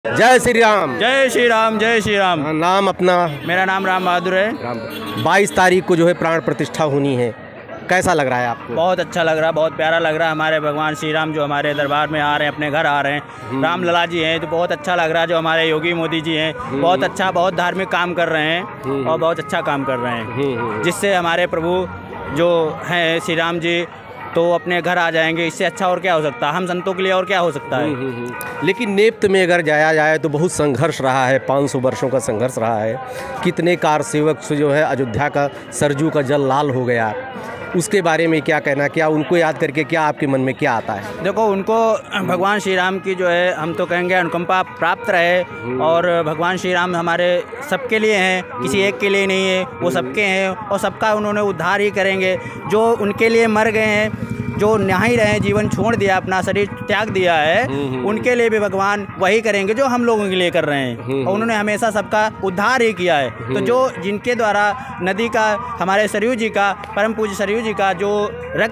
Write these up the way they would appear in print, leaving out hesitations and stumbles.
जय श्री राम। जय श्री राम। जय श्री राम। नाम अपना? मेरा नाम राम बहादुर है। 22 तारीख को जो है प्राण प्रतिष्ठा होनी है, कैसा लग रहा है आपको? बहुत अच्छा लग रहा है, बहुत प्यारा लग रहा है। हमारे भगवान श्री राम जो हमारे दरबार में आ रहे हैं, अपने घर आ रहे हैं, राम लला जी हैं, तो बहुत अच्छा लग रहा है। जो हमारे योगी मोदी जी हैं, बहुत अच्छा, बहुत धार्मिक काम कर रहे हैं और बहुत अच्छा काम कर रहे हैं, जिससे हमारे प्रभु जो हैं श्री राम जी तो अपने घर आ जाएंगे। इससे अच्छा और क्या हो सकता है, हम संतों के लिए और क्या हो सकता है। लेकिन नेप्त में अगर जाया जाए तो बहुत संघर्ष रहा है, 500 वर्षों का संघर्ष रहा है। कितने कार सेवक से जो है अयोध्या का सरजू का जल लाल हो गया, उसके बारे में क्या कहना? क्या उनको याद करके क्या आपके मन में क्या आता है? देखो, उनको भगवान श्री राम की जो है हम तो कहेंगे अनुकंपा प्राप्त रहे, और भगवान श्री राम हमारे सबके लिए हैं, किसी एक के लिए नहीं है, वो सबके हैं और सबका उन्होंने उद्धार ही करेंगे। जो उनके लिए मर गए हैं, जो नहीं रहे, जीवन छोड़ दिया, अपना शरीर त्याग दिया है, उनके लिए भी भगवान वही करेंगे जो हम लोगों के लिए कर रहे हैं। और उन्होंने हमेशा सबका उद्धार ही किया है। तो जो जिनके द्वारा नदी का, हमारे सरयू जी का, परम पूज्य सरयू जी का जो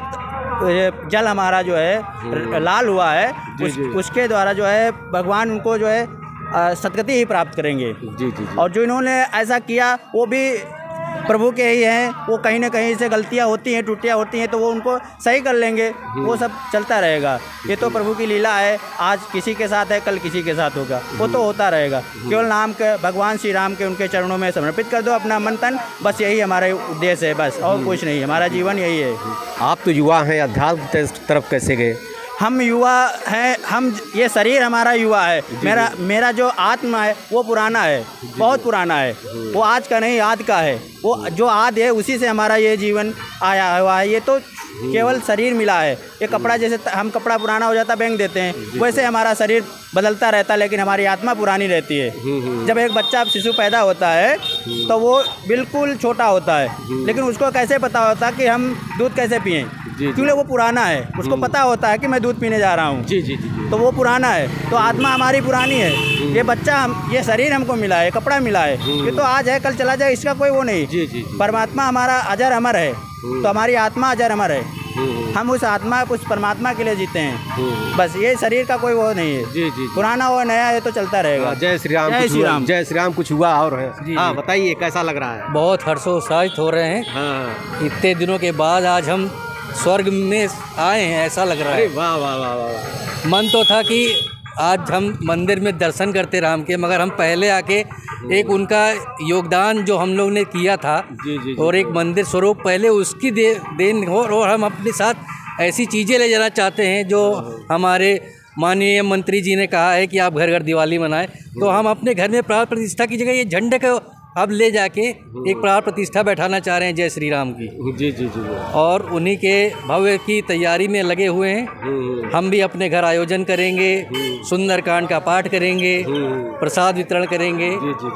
रक्त जल हमारा जो है लाल हुआ है, उसके द्वारा जो है भगवान उनको जो है सदगति ही प्राप्त करेंगे। और जो इन्होंने ऐसा किया वो भी प्रभु के ही हैं। वो कहीं ना कहीं से गलतियां होती हैं, त्रुटियां होती हैं, तो वो उनको सही कर लेंगे। वो सब चलता रहेगा। ये तो प्रभु की लीला है, आज किसी के साथ है, कल किसी के साथ होगा, वो तो होता रहेगा। केवल नाम के भगवान श्री राम के उनके चरणों में समर्पित कर दो अपना मन तन, बस यही हमारा उद्देश्य है, बस और कुछ नहीं। हमारा जीवन यही है। आप तो युवा हैं, अध्यात्म तरफ कैसे गए? हम युवा हैं, हम ये शरीर हमारा युवा है। मेरा जो आत्मा है वो पुराना है, बहुत पुराना है। वो आज का नहीं, आद का है। वो जो आद है उसी से हमारा ये जीवन आया हुआ है। ये तो केवल शरीर मिला है। ये कपड़ा, जैसे हम कपड़ा पुराना हो जाता फेंक देते हैं, वैसे हमारा शरीर बदलता रहता है, लेकिन हमारी आत्मा पुरानी रहती है। जब एक बच्चा शिशु पैदा होता है तो वो बिल्कुल छोटा होता है, लेकिन उसको कैसे पता होता है कि हम दूध कैसे पिएं? क्योंकि वो पुराना है, उसको पता होता है कि मैं दूध पीने जा रहा हूँ। तो वो पुराना है। तो आत्मा हमारी पुरानी है। ये बच्चा ये शरीर हमको मिला है, कपड़ा मिला है, ये तो आज है कल चला जाए, इसका कोई वो नहीं। परमात्मा हमारा अजर अमर है, तो हमारी आत्मा अजर अमर है। हम उस आत्मा, उस परमात्मा के लिए जीते हैं। बस ये शरीर का कोई वो नहीं है। पुराना हो नया है तो चलता रहेगा। जय श्री राम। जय श्री राम। जय श्री राम। कुछ हुआ और है? हाँ बताइए, कैसा लग रहा है? बहुत हर्षोत्साहित हो रहे हैं। हाँ, इतने दिनों के बाद आज हम स्वर्ग में आए हैं, ऐसा लग रहा है। वाह वाह वाह वाह। मन तो था कि आज हम मंदिर में दर्शन करते राम के, मगर हम पहले आके एक उनका योगदान जो हम लोग ने किया था और एक मंदिर स्वरूप पहले उसकी देन हो, और हम अपने साथ ऐसी चीज़ें ले जाना चाहते हैं जो हमारे माननीय मंत्री जी ने कहा है कि आप घर घर दिवाली मनाएं। तो हम अपने घर में प्राण प्रतिष्ठा की जगह ये झंडे को अब ले जाके एक प्राण प्रतिष्ठा बैठाना चाह रहे हैं जय श्री राम की। जी। और उन्हीं के भव्य की तैयारी में लगे हुए हैं। हम भी अपने घर आयोजन करेंगे, सुंदरकांड का पाठ करेंगे, प्रसाद वितरण करेंगे।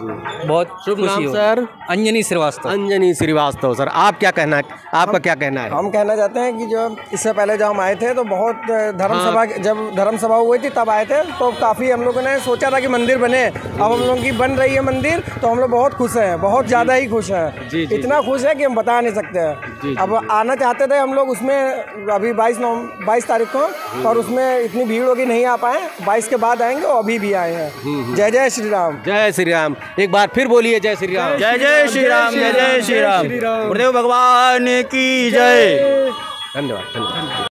बहुत शुभ नाम हो। सर? अंजनी श्रीवास्तव। अंजनी श्रीवास्तव। सर आप क्या कहना, आपका क्या कहना है? हम कहना चाहते हैं कि जो इससे पहले जब हम आए थे तो बहुत जब धर्म सभा हुई थी तब आए थे, तो काफ़ी हम लोगों ने सोचा था कि मंदिर बने। अब हम लोगों की बन रही है मंदिर, तो हम लोग बहुत खुश हैं, बहुत ज़्यादा ही खुश हैं। इतना खुश है कि हम बता नहीं सकते हैं। अब आना चाहते थे हम लोग उसमें अभी 22 तारीख को, और उसमें इतनी भीड़ होगी नहीं आ पाए। 22 के बाद आएंगे और अभी भी आए हैं। जय जय श्री राम। जय श्री राम। एक बार फिर बोलिए जय श्री राम। जय जय श्री राम। जय जय श्री राम। गुरुदेव भगवान की जय। धन्यवाद।